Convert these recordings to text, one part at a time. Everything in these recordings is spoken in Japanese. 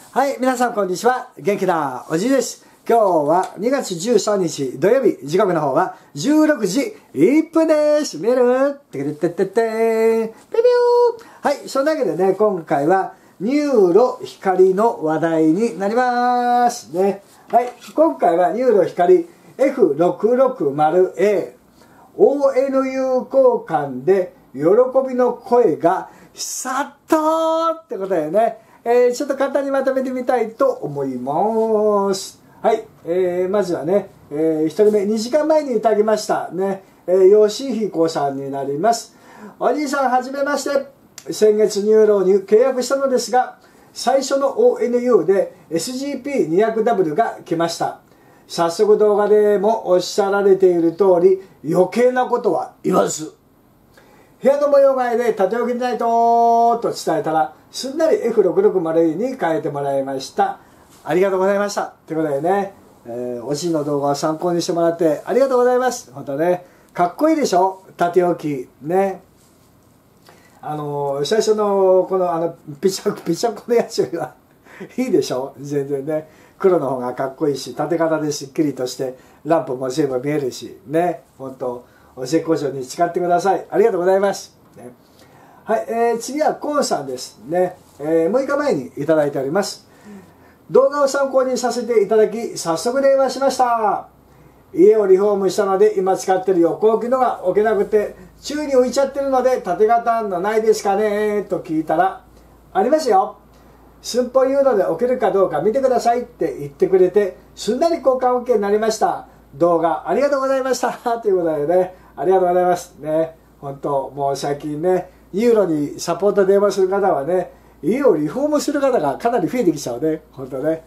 はい、皆さんこんにちは。元気なおじいです。今日は2月13日土曜日、時刻の方は16時1分です。見える？てけてってってってー。ピピュー。はい、そんなわけでね、今回はニューロ光の話題になりますね。はい、今回はニューロ光 F660A ONU 交換で喜びの声が殺到ってことだよね。ちょっと簡単にまとめてみたいと思います。はい、まずはね、1人目2時間前にいただきましたね、吉彦さんになります。おじいさんはじめまして。先月ニューロに契約したのですが、最初の ONU で SGP200W が来ました。早速動画でもおっしゃられている通り、余計なことは言わず、部屋の模様替えで縦置きないと伝えたら、すんなり F660A に変えてもらいました。ありがとうございました。ということでね、おじいの動画を参考にしてもらってありがとうございます。本当ね、かっこいいでしょ、縦置き。ね。最初のこのピチャコのやつよりはいいでしょ、全然ね。黒の方がかっこいいし、縦型でしっきりとしてランプも全部見えるしね、本当絶好調に誓ってください。ありがとうございます、ね。はい、次はコンさんですね。6日前にいただいております。動画を参考にさせていただき、早速電話しました。家をリフォームしたので今使ってる横置きのが置けなくて宙に浮いちゃってるので縦型のないですかねと聞いたら、ありますよ、寸法言うので置けるかどうか見てくださいって言ってくれて、すんなり交換 OK になりました。動画ありがとうございましたということでね、ありがとうございますね。本当もう最近ね、ユーロにサポート電話する方はね、家をリフォームする方がかなり増えてきちゃうね、本当ね。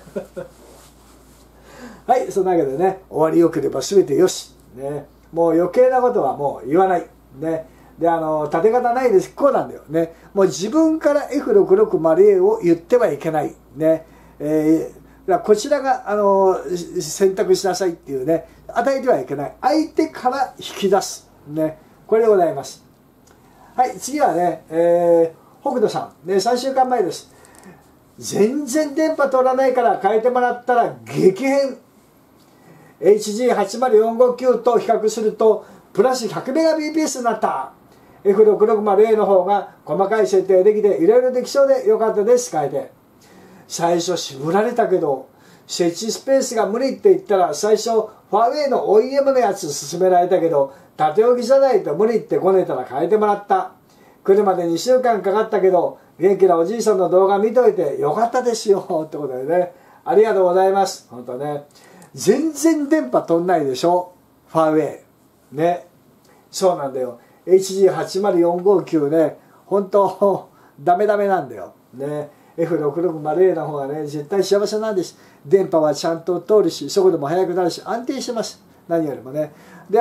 はい、そんなわけでね、終わりよければ全てよし、ね、もう余計なことはもう言わない、ね、で縦型ないです、こうなんだよね。もう自分から F660A を言ってはいけないね、こちらが選択しなさいっていうね、与えてはいけない、相手から引き出すね、これでございます。はい、次はね、北斗さんね、3週間前です。全然電波通らないから変えてもらったら激変。HG80459 と比較するとプラス 100Mbps になった。 F660A の方が細かい設定できていろいろできそうでよかったです。変えて最初絞られたけど、設置スペースが無理って言ったら最初ファーウェイの OEM のやつ勧められたけど、縦置きじゃないと無理ってごねたら変えてもらった。来るまで2週間かかったけど元気なおじいさんの動画見といてよかったですよってことでね、ありがとうございます。本当ね、全然電波飛んないでしょ、ファーウェイね。そうなんだよ、 HG80459 ね、本当ダメなんだよね。 F660A の方がね絶対幸せなんです。電波はちゃんと通るし、速度も速くなるし安定してます、何よりもね。で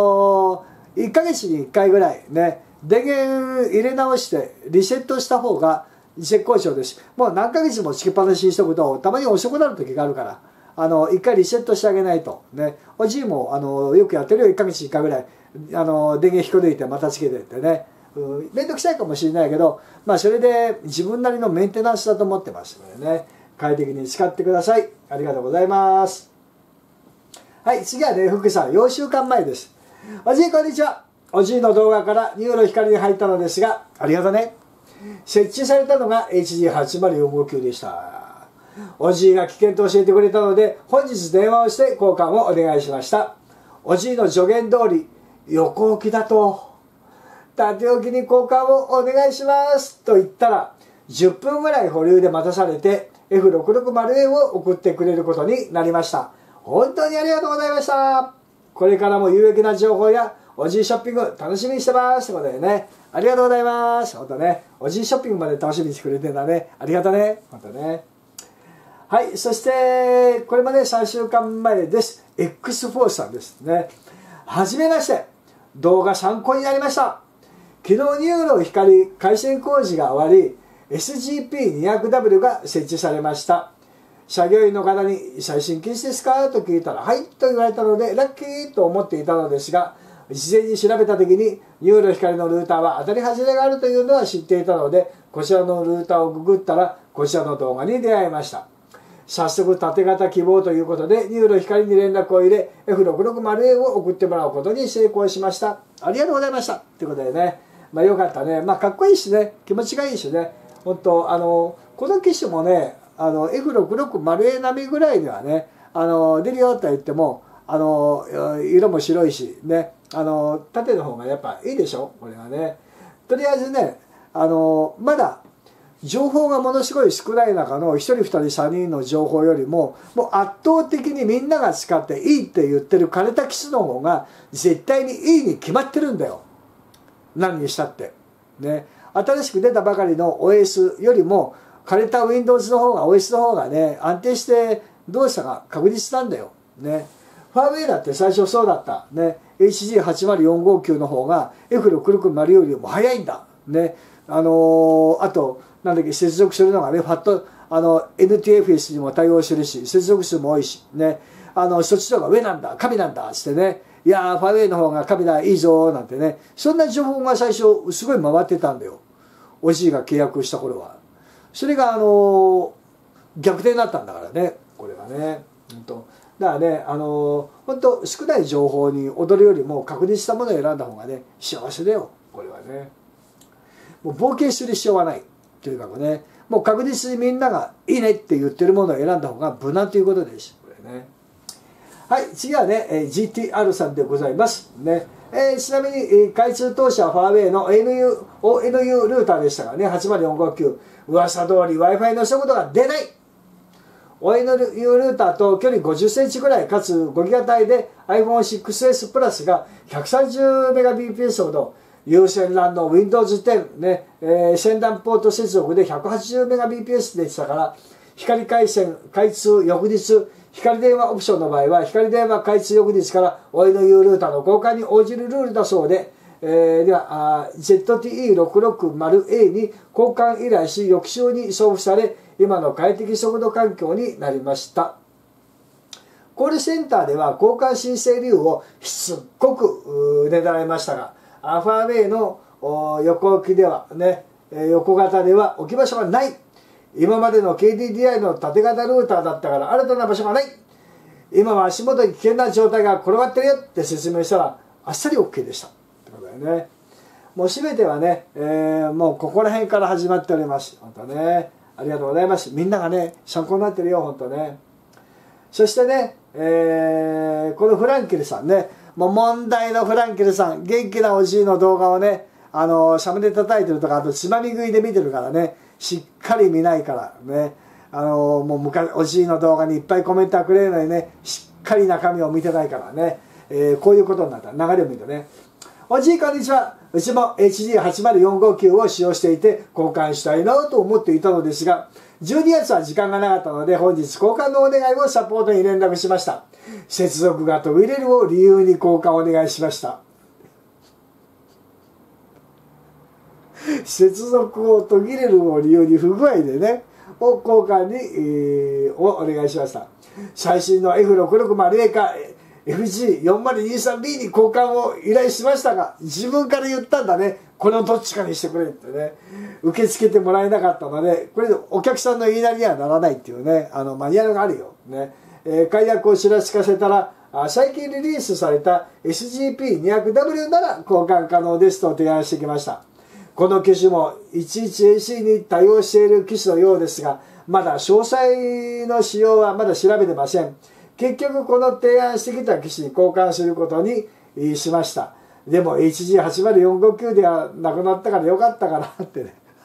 1ヶ月に1回ぐらいね、電源入れ直してリセットした方が絶好調です。もう何ヶ月もつけっぱなしにしとくとたまに遅くなる時があるから、1回リセットしてあげないとね。おじいもよくやってるよ、1ヶ月に1回ぐらい電源引き抜いてまたつけてってね。めんどくさいかもしれないけど、まあそれで自分なりのメンテナンスだと思ってますのでね、快適に使ってください。ありがとうございます。はい、次はね、福さん、4週間前です。おじいこんにちは。おじいの動画からニューロ光に入ったのですが、ありがとうね。設置されたのが HG80459 でした。おじいが危険と教えてくれたので、本日電話をして交換をお願いしました。おじいの助言通り、横置きだと、縦置きに交換をお願いしますと言ったら、10分ぐらい保留で待たされて、F660A を送ってくれることになりました。本当にありがとうございました。これからも有益な情報やおじいショッピング楽しみにしてますということでね、ありがとうございます。本当ね、おじいショッピングまで楽しみにしてくれてるんだね。ありがとうね。本当ね。はい、そしてこれまで3週間前です。X フォースさんですね。はじめまして。動画参考になりました。昨日ニューロ光回線工事が終わり、SGP200W が設置されました。作業員の方に最新機種ですかと聞いたら、はいと言われたのでラッキーと思っていたのですが、事前に調べた時にニューロ光のルーターは当たり外れがあるというのは知っていたので、こちらのルーターをググったらこちらの動画に出会いました。早速縦型希望ということでニューロ光に連絡を入れ F660A を送ってもらうことに成功しました。ありがとうございましたということでね、よかったね。かっこいいしね、気持ちがいいしね、本当この機種もねF660A 並みぐらいにはね出るよと言っても色も白いしね、縦の方がやっぱいいでしょこれはね。とりあえずねまだ情報がものすごい少ない中の1人2人3人の情報よりももう圧倒的にみんなが使っていいって言ってる枯れた機種の方が絶対にいいに決まってるんだよ、何にしたってね。新しく出たばかりの OS よりも枯れた Windows の方が OS の方がね安定して動作が確実なんだよね。ファーウェイだって最初そうだったね。 HG80459 の方が F660 よりも速いんだね。あとなんだっけ、接続するのがねNTFS にも対応してるし接続数も多いしね、そっちの方が上なんだ神なんだっつってね、いやーファーウェイの方が神だいいぞなんてね、そんな情報が最初すごい回ってたんだよ、おじいが契約した頃は。それが逆転になったんだからねこれはね。だからね本当少ない情報に踊るよりも確実したものを選んだ方がね幸せだよこれはね。もう冒険する必要はない。とにかくね、もう確実にみんながいいねって言ってるものを選んだ方が無難ということです。これね。はい、次はね、GTR さんでございますね。ちなみに、開通当社はファーウェイの ONU ルーターでしたからね、80459。噂通り Wi-Fi の速度が出ない。ONU ルーターと距離50センチぐらいかつ5ギガ帯で iPhone6S プラスが 130Mbps ほど、有線 LAN の Windows 10、ね先端ポート接続で 180Mbps でしたから、光回線開通翌日、光電話オプションの場合は光電話開通翌日から ONU ルーターの交換に応じるルールだそうで、ではZTE660A に交換依頼し翌週に送付され、今の快適速度環境になりました。コールセンターでは交換申請理由をしつこくねだられましたが、ファーウェイの横置きではね、横型では置き場所がない。今までの KDDI の縦型ルーターだったから新たな場所がない。今は足元に危険な状態が転がってるよって説明したらあっさり OK でした。ってことだよね。もう全てはね、もうここら辺から始まっております。本当ね。ありがとうございます。みんながね、参考になってるよ、本当ね。そしてね、このフランケルさんね、もう問題のフランケルさん、元気なおじいの動画をね、サムネ叩いてるとか、あとつまみ食いで見てるからね、しっかり見ないからね、もう昔、おじいの動画にいっぱいコメントくれるのにね、しっかり中身を見てないからね、こういうことになった。流れを見てね。おじいこんにちは。うちも HD80459 を使用していて交換したいなと思っていたのですが、12月は時間がなかったので本日交換のお願いをサポートに連絡しました。接続が途切れるを理由に交換をお願いしました。接続を途切れるを理由に不具合でね、交換に、をお願いしました。最新の F660A かFG4023B に交換を依頼しましたが、自分から言ったんだね。このどっちかにしてくれってね。受け付けてもらえなかったので、これでお客さんの言いなりにはならないっていうね、マニュアルがあるよ。ね。解約をちらつかせたら、最近リリースされた SGP200W なら交換可能ですと提案してきました。この機種も 11AC に対応している機種のようですが、まだ詳細の仕様はまだ調べてません。結局この提案してきた機種に交換することにしました。でも HG80459 ではなくなったからよかったかなってね。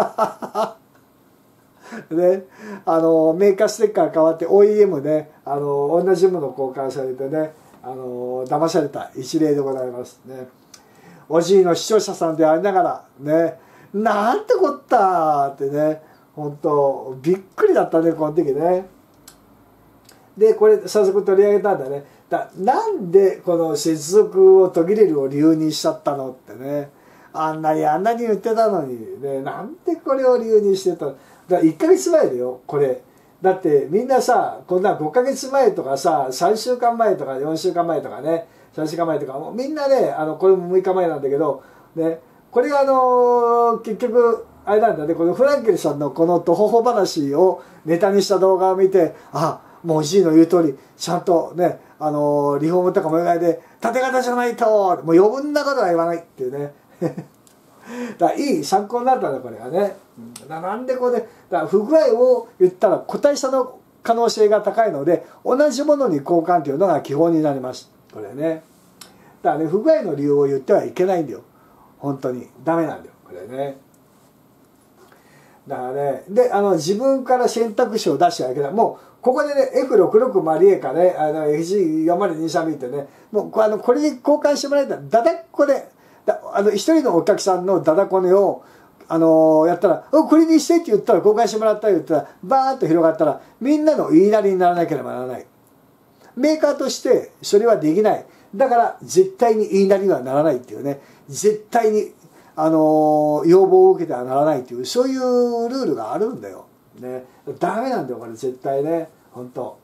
ね、メーカーステッカー変わって OEM ね、同じものを交換されてね、騙された一例でございますね。おじいの視聴者さんでありながらね、なんてこったってね、本当びっくりだったねこの時ね。でこれ早速取り上げたんだね。なんでこの接続を途切れるを理由にしちゃったのってね、あんなに言ってたのにね、なんでこれを理由にしてたの。だから1ヶ月前だよこれ。だってみんなさ、こんな5ヶ月前とかさ、3週間前とか4週間前とかね、3週間前とかもうみんなね、これも6日前なんだけどね、これが結局あれなんだね、このフランケルさんのこのとほほ話をネタにした動画を見て、あ、もうおじいの言う通り、ちゃんとね、リフォームとかも描いて、縦型じゃないと、もう余分なことは言わないっていうね。だからいい参考になったんだ、これがね。なんでこれ、だから不具合を言ったら個体差の可能性が高いので、同じものに交換というのが基本になります。これね。だからね、不具合の理由を言ってはいけないんだよ。本当に。ダメなんだよ、これね。だからね、で、自分から選択肢を出してあげない。もう、ここでね、F66 マリエかね、FG4023 ってね、もう、これに交換してもらえたら、だだっこで、一人のお客さんのだだこねを、やったら、これにしてって言ったら、交換してもらったら言ったら、バーッと広がったら、みんなの言いなりにならなければならない。メーカーとして、それはできない。だから、絶対に言いなりにはならないっていうね、絶対に、要望を受けてはならないっていう、そういうルールがあるんだよ。ね。ダメなんだよ、これ、絶対ね。本当。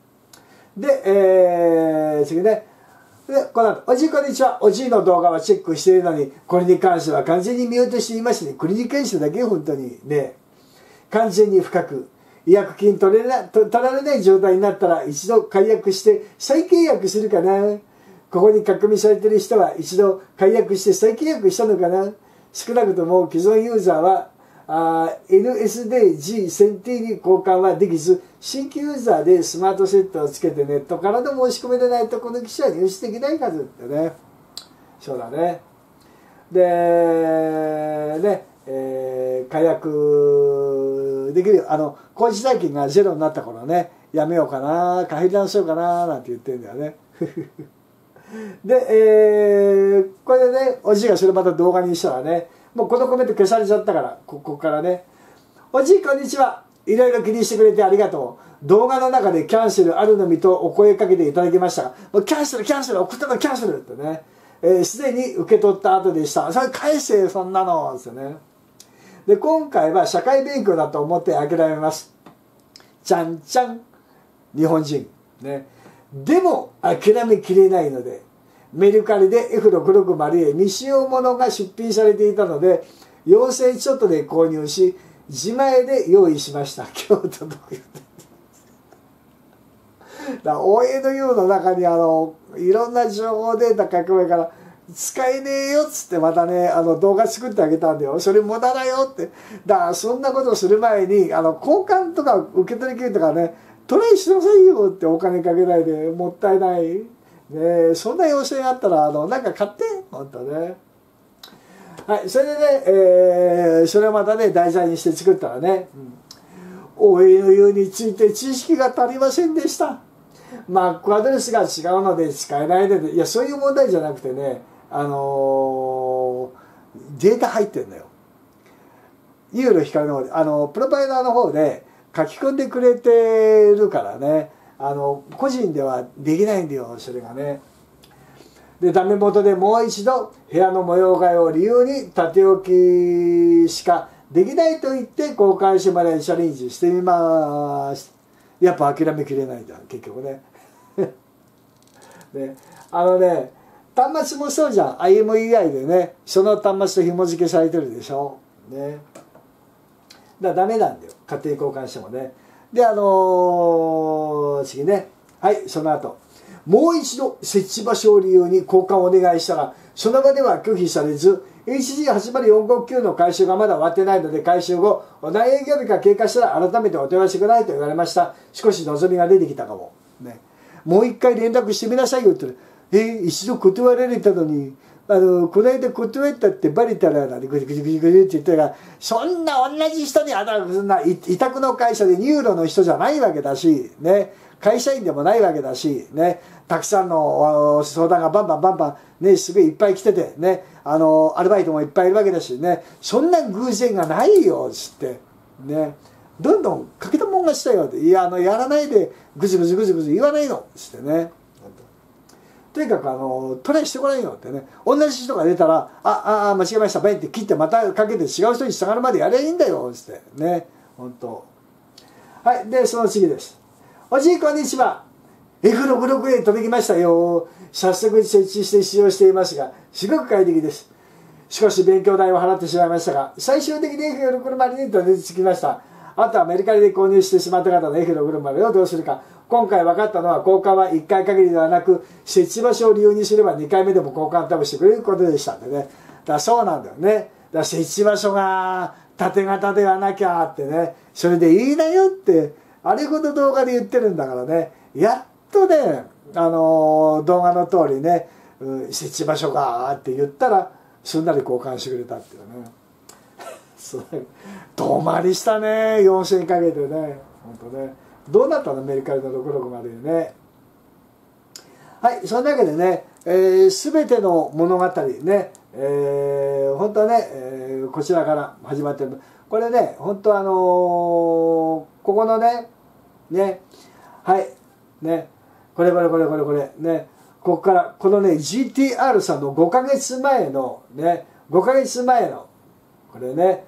で、次ね。で、この後、おじいこんにちは。おじいの動画はチェックしているのに、これに関しては完全に見落としていましてね、これに関してだけ本当にね、完全に深く、違約金取られない状態になったら、一度解約して再契約するかな。ここに書き込みされている人は一度解約して再契約したのかな。少なくとも既存ユーザーはNSD-G1000T に交換はできず、新規ユーザーでスマートセットをつけてネットからの申し込みでないとこの機種は入手できないはずってね。そうだね。で、解約できる、工事代金がゼロになった頃ね、やめようかな、買い直しようかな、なんて言ってるんだよね。で、これでね、おじいがそれまた動画にしたらね、もうこのコメント消されちゃったから、ここからね。おじいこんにちは。いろいろ気にしてくれてありがとう。動画の中でキャンセルあるのみとお声かけていただきましたが、もうキャンセル、送ったのキャンセルってね。すでに受け取った後でした。それ返せ、そんなのですよね。で、今回は社会勉強だと思って諦めます。ちゃんちゃん。日本人。ね。でも諦めきれないので、メルカリで F660 未使用物が出品されていたので、4000ちょっとで購入し、自前で用意しました。今日届く。OA の U の中にいろんな情報データ書く前から使えねえよっつってまたね動画作ってあげたんだよ。それ無駄だよって。だからそんなことする前に交換とか受け取り券とかねトライしなさいよってお金かけないでもったいない。ね、そんな要請があったらなんか買って本当ね。はい、それでね、それをまたね題材にして作ったらね、OA の U について知識が足りませんでした。MAC アドレスが違うので使えないで、いやそういう問題じゃなくてね、データ入ってるんだよ。ユーロ光の方でプロバイダーの方で書き込んでくれてるからね、個人ではできないんだよ、それがね。でダメ元でもう一度部屋の模様替えを理由に縦置きしかできないと言って交換してまでチャレンジしてみます。やっぱ諦めきれないじゃん結局ね。ね、端末もそうじゃん。 IMEI でねその端末と紐付けされてるでしょ。ね、だからダメなんだよ勝手に交換してもね。で次ね、はいその後もう一度設置場所を理由に交換をお願いしたらその場では拒否されず HG80459 の回収がまだ終わってないので回収後何営業日か経過したら改めてお問い合わせくださいと言われました。少し望みが出てきたかも、ね、もう一回連絡してみなさいよって一度断られたのにこの間断ったってバレたらグジグジグジグジって言ったらそんな同じ人にそんな委託の会社でニューロの人じゃないわけだしね、会社員でもないわけだしね、たくさんの相談がバンバンねすごいいっぱい来ててねアルバイトもいっぱいいるわけだしね、そんな偶然がないよっつってね、どんどんかけたもんがしたよって、いややらないでグズグズ言わないのっつってね、とにかくトライしてこないよってね、同じ人が出たら間違えましたバインって切ってまたかけて違う人に従うまでやればいいんだよっつってね、本当。はい、でその次です。おじいこんにちは。F660 届きましたよ。早速設置して使用していますがすごく快適です。 しかし勉強代を払ってしまいましたが、最終的に F602 と出てきました。あとはメルカリで購入してしまった方の F602 をどうするか。今回分かったのは、交換は1回限りではなく、設置場所を利用にすれば2回目でも交換試してくれることでしたんでね。だからそうなんだよね。だから設置場所が縦型ではなきゃってね、それでいいなよって、あれほど動画で言ってるんだからね、やっとね、動画の通りね、設置場所がって言ったら、すんなり交換してくれたっていうね。泊まりしたね、4000円かけてね。本当ね。どうなったのメルカリの660ね。はい、そんなわけでね、全ての物語ね、本当はね、こちらから始まってる。これね、本当ここのね、はい、ね、これ、ね、ここから、このね、GTR さんの5ヶ月前の、ね、5ヶ月前の、これね、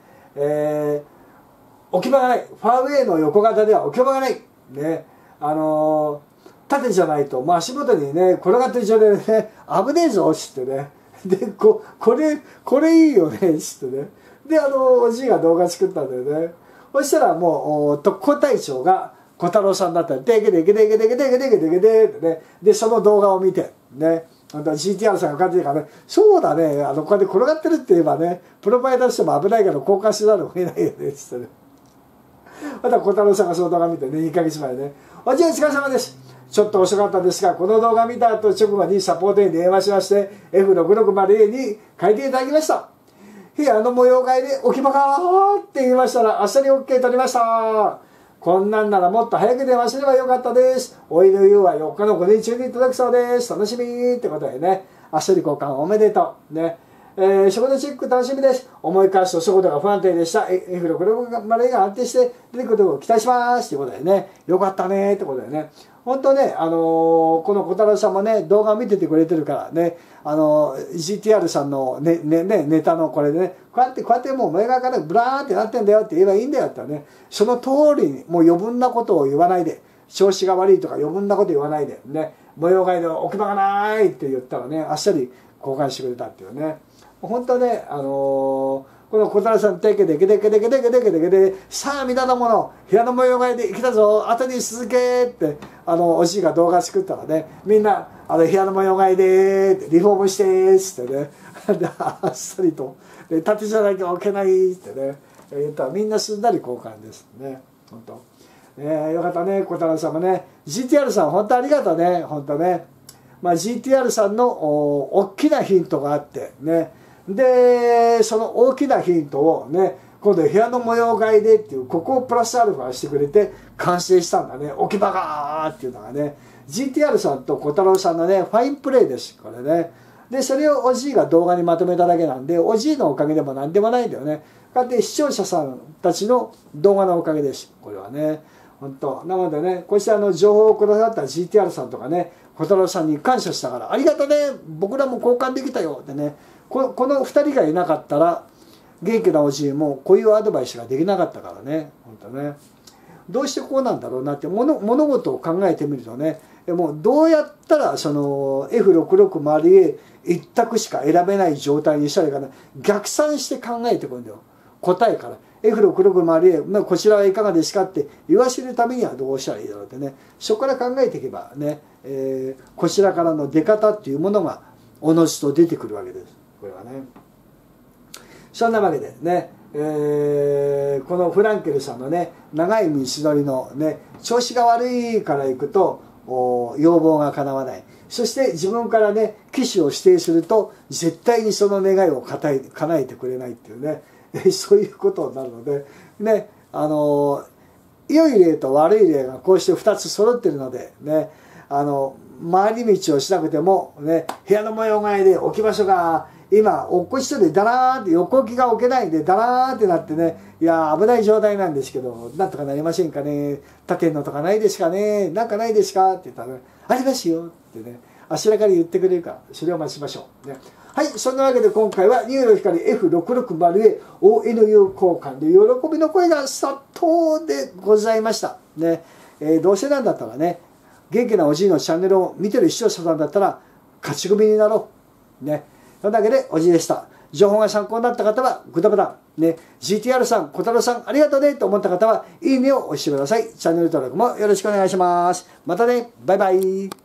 置き場がない。ファーウェイの横型では置き場がない。ね、縦じゃないと、足元にね、転がってる状態でね、危ねえぞ、つってね。で、これいいよね、つってね。で、おじいが動画作ったんだよね。そしたらもう、特攻隊長が小太郎さんだったら、でけでけでけでけでけでけでけでってね。で、その動画を見て、ね。GTR さんが感じるからね、そうだね、こうやって転がってるって言えばね、プロバイダーとしても危ないから交換しざるを得ないよね、つってね。また小太郎さんがその動画見てね、2ヶ月前ね、おじいお疲れ様です。ちょっと遅かったですが、この動画見た後直後にサポートに電話しまして、F660A に書いていただきました。部屋の模様替えで置き場がって言いましたら、あっさり OK 取りました。こんなんならもっと早く電話すればよかったです。おいの湯は4日の午前中に届くそうです。楽しみってことでね、あっさり交換おめでとう。ね。速度チェック楽しみです。思い返すと速度が不安定でした。F660 が安定して出てくることを期待しますってことでね、よかったねってことでね。本当ね、この小太郎さんもね、動画を見ててくれてるからね、GTR さんのネタのこれでね、こうやってもう前側からブラーンってなってんだよって言えばいいんだよってね、その通りにもう余分なことを言わないで、調子が悪いとか余分なこと言わないで、ね、模様替えで置き場がないって言ったらね、あっさり交換してくれたっていうね。本当ね、この小太郎さん、てけでけでけでけでけでけでけで、さあ、皆の者、部屋の模様替えで来たぞ、後に続けって、おじいが動画作ったらね、みんな、部屋の模様替えで、リフォームして、つってね、であっさりと、で縦じゃなきゃ置けないってね、言ったらみんなすんなり交換ですね、本当。よかったね、小太郎さんもね、GTR さん、本当ありがとうね、本当ね。GTR さんの大きなヒントがあってね、でその大きなヒントをね、今度部屋の模様替えでっていう、ここをプラスアルファしてくれて完成したんだね、置き場がーっていうのがね、 GTR さんと小太郎さんのねファインプレーです、これね。でそれをおじいが動画にまとめただけなんで、おじいのおかげでもなんでもないんだよね。こうやって視聴者さんたちの動画のおかげです、これはね。本当なのでね、こうした情報をくださった GTR さんとかね、小太郎さんに感謝したから、ありがとね、僕らも交換できたよってね。この2人がいなかったら元気なおじいもこういうアドバイスができなかったからね、本当ね。どうしてこうなんだろうなって物事を考えてみるとね、もうどうやったらその F660A 一択しか選べない状態にしたらいいかな、逆算して考えてくるんだよ、答えから。 F660A こちらはいかがですかって言わせるためにはどうしたらいいだろうってね、そこから考えていけばね、こちらからの出方っていうものがおのずと出てくるわけです、これはね。そんなわけでね、このフランケルさんのね長い道のりのね、調子が悪いから行くと要望が叶わない、そして自分からね機種を指定すると絶対にその願いを叶えてくれないっていうね、そういうことになるのでね、良い例と悪い例がこうして2つ揃ってるのでね、回り道をしなくてもね、部屋の模様替えで置き場所が今落っこちとでだらーって横置きが置けないんでだらーってなってね、いや危ない状態なんですけど、なんとかなりませんかね、立てんのとかないですかね、なんかないですかって言ったら、ね、ありますよってね、あちらから言ってくれるから、それを待ちましょうね。はい、そんなわけで今回はニューの光 F660A ONU 交換で喜びの声が殺到でございましたね。どうせなんだったらね、元気なおじいのチャンネルを見てる視聴者さんだったら勝ち組になろうね。そんなわけでおじいでした。 情報が参考になった方はグッドボタン、ね、GTR さん、小太郎さん、ありがとうねと思った方は、いいねを押してください。チャンネル登録もよろしくお願いします。またね、バイバイ。